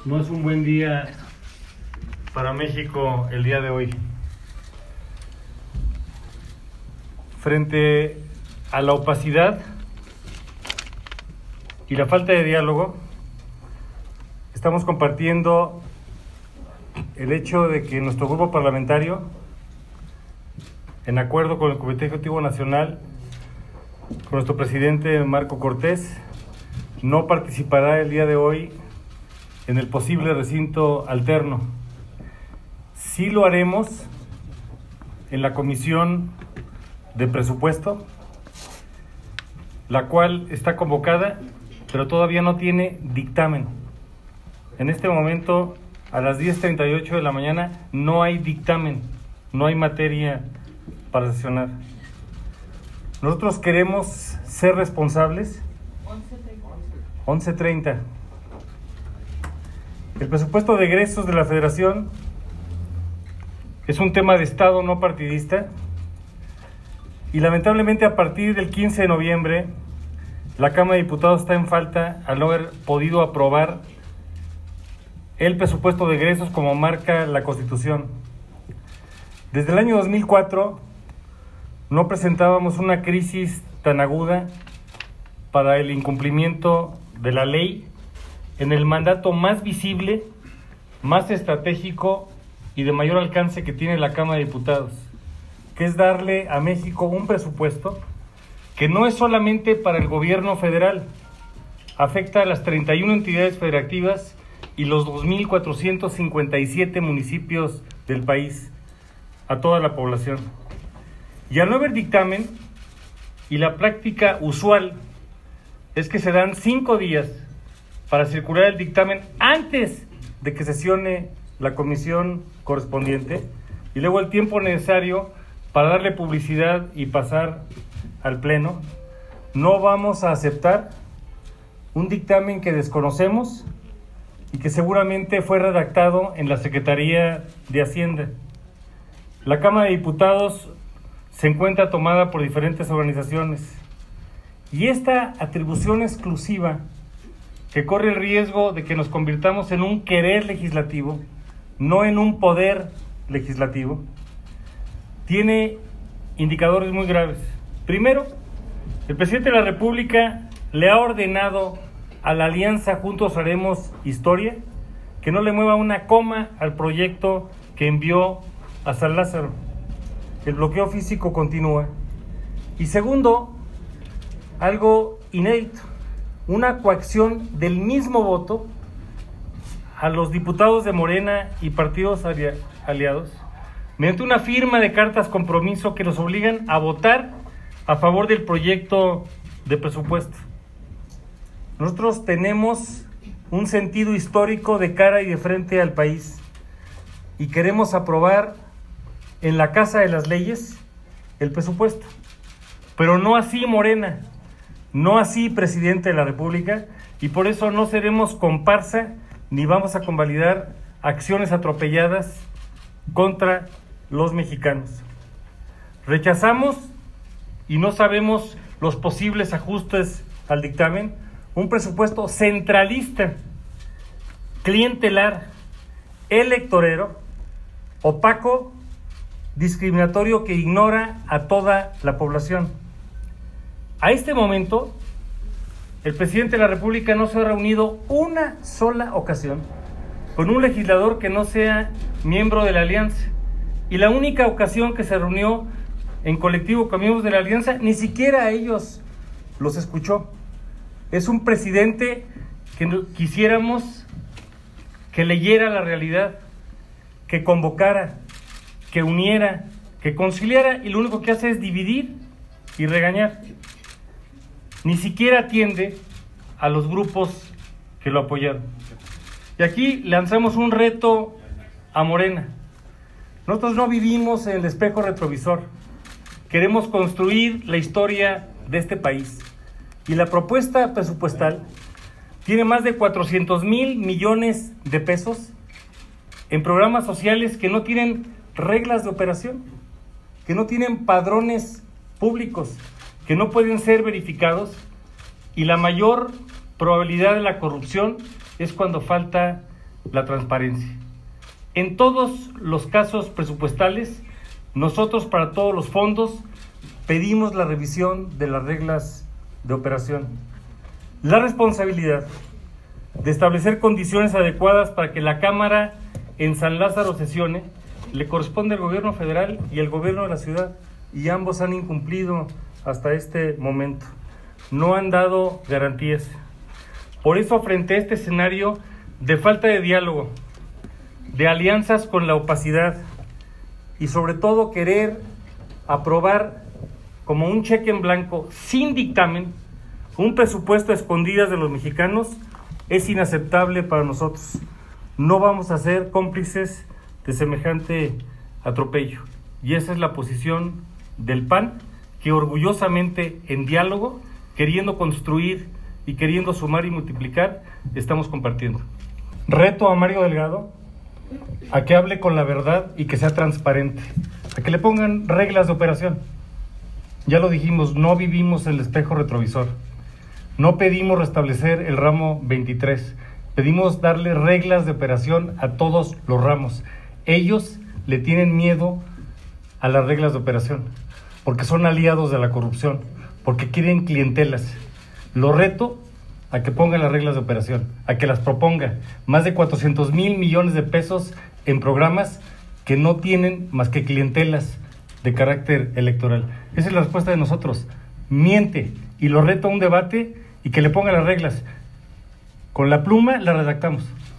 No es un buen día para México el día de hoy. Frente a la opacidad y la falta de diálogo, estamos compartiendo el hecho de que nuestro grupo parlamentario, en acuerdo con el Comité Ejecutivo Nacional, con nuestro presidente Marco Cortés, no participará el día de hoy en el posible recinto alterno. Sí lo haremos en la Comisión de Presupuesto, la cual está convocada, pero todavía no tiene dictamen. En este momento, a las 10:38 de la mañana, no hay dictamen, no hay materia para sesionar. Nosotros queremos ser responsables. 11:30. El presupuesto de egresos de la Federación es un tema de Estado no partidista y lamentablemente a partir del 15 de noviembre la Cámara de Diputados está en falta al no haber podido aprobar el presupuesto de egresos como marca la Constitución. Desde el año 2004 no presentábamos una crisis tan aguda para el incumplimiento de la ley en el mandato más visible, más estratégico y de mayor alcance que tiene la Cámara de Diputados, que es darle a México un presupuesto que no es solamente para el gobierno federal, afecta a las 31 entidades federativas y los 2,457 municipios del país, a toda la población. Y al no haber dictamen, y la práctica usual es que se dan 5 días para circular el dictamen antes de que sesione la comisión correspondiente y luego el tiempo necesario para darle publicidad y pasar al pleno, no vamos a aceptar un dictamen que desconocemos y que seguramente fue redactado en la Secretaría de Hacienda. La Cámara de Diputados se encuentra tomada por diferentes organizaciones y esta atribución exclusiva, que corre el riesgo de que nos convirtamos en un querer legislativo, no en un poder legislativo, tiene indicadores muy graves. Primero, el presidente de la República le ha ordenado a la alianza Juntos Haremos Historia que no le mueva una coma al proyecto que envió a San Lázaro. El bloqueo físico continúa. Y segundo, algo inédito, una coacción del mismo voto a los diputados de Morena y partidos aliados mediante una firma de cartas compromiso que los obligan a votar a favor del proyecto de presupuesto. Nosotros tenemos un sentido histórico de cara y de frente al país y queremos aprobar en la Casa de las Leyes el presupuesto, pero no así Morena, no así presidente de la República, y por eso no seremos comparsa ni vamos a convalidar acciones atropelladas contra los mexicanos. Rechazamos y no sabemos los posibles ajustes al dictamen, un presupuesto centralista, clientelar, electorero, opaco, discriminatorio que ignora a toda la población. A este momento, el presidente de la República no se ha reunido una sola ocasión con un legislador que no sea miembro de la Alianza. Y la única ocasión que se reunió en colectivo con miembros de la Alianza, ni siquiera a ellos los escuchó. Es un presidente que quisiéramos que leyera la realidad, que convocara, que uniera, que conciliara, y lo único que hace es dividir y regañar. Ni siquiera atiende a los grupos que lo apoyaron. Y aquí lanzamos un reto a Morena. Nosotros no vivimos en el espejo retrovisor. Queremos construir la historia de este país. Y la propuesta presupuestal tiene más de 400,000 millones de pesos en programas sociales que no tienen reglas de operación, que no tienen padrones públicos, que no pueden ser verificados, y la mayor probabilidad de la corrupción es cuando falta la transparencia. En todos los casos presupuestales, nosotros para todos los fondos pedimos la revisión de las reglas de operación. La responsabilidad de establecer condiciones adecuadas para que la Cámara en San Lázaro sesione le corresponde al gobierno federal y al gobierno de la ciudad, y ambos han incumplido hasta este momento. No han dado garantías. Por eso, frente a este escenario de falta de diálogo, de alianzas con la opacidad y sobre todo querer aprobar como un cheque en blanco, sin dictamen, un presupuesto a escondidas de los mexicanos, es inaceptable para nosotros. No vamos a ser cómplices de semejante atropello. Y esa es la posición del PAN, que orgullosamente en diálogo, queriendo construir y queriendo sumar y multiplicar, estamos compartiendo. Reto a Mario Delgado a que hable con la verdad y que sea transparente, a que le pongan reglas de operación. Ya lo dijimos, no vivimos el espejo retrovisor. No pedimos restablecer el ramo 23, pedimos darle reglas de operación a todos los ramos. Ellos le tienen miedo a las reglas de operación, porque son aliados de la corrupción, porque quieren clientelas. Lo reto a que ponga las reglas de operación, a que las proponga. Más de 400,000 millones de pesos en programas que no tienen más que clientelas de carácter electoral. Esa es la respuesta de nosotros. Miente, y lo reto a un debate y que le ponga las reglas. Con la pluma la redactamos.